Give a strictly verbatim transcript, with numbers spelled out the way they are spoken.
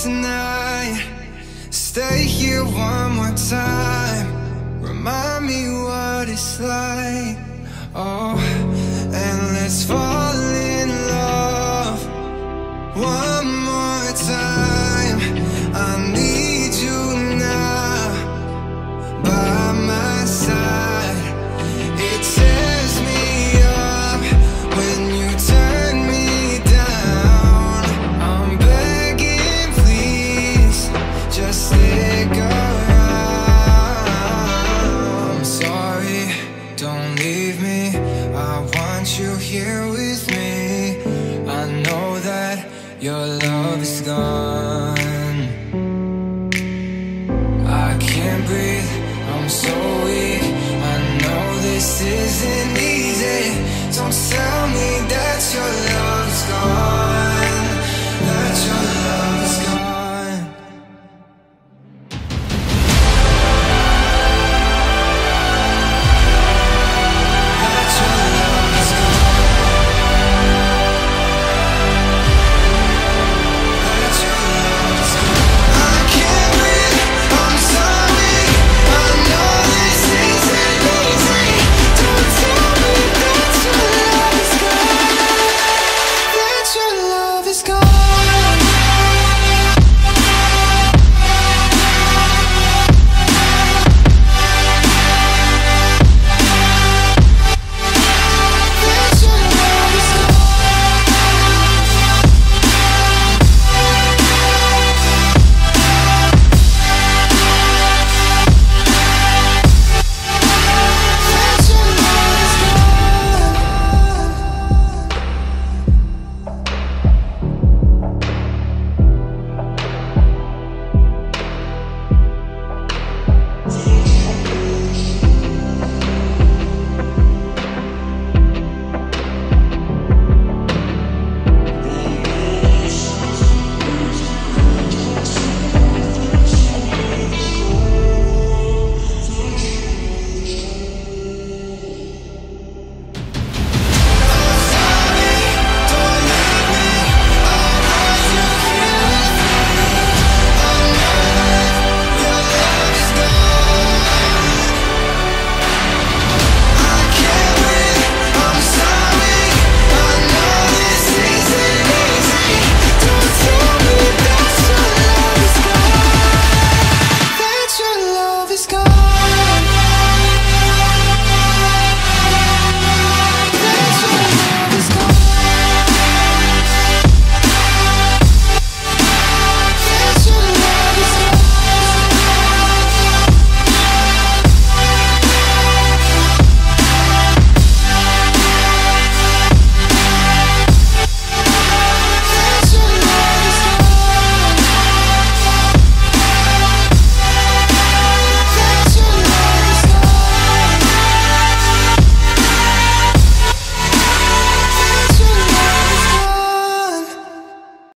tonight. Stay here one more time. Remind me what it's like. Oh, and let's fall in love one more time. I need you now by my side. It tears me up when you turn me down. I'm begging, please, just stick around. I'm sorry, don't leave me. I want you here with me. I know that your love is gone. I can't breathe, I'm so weak. I know this isn't easy. Don't tell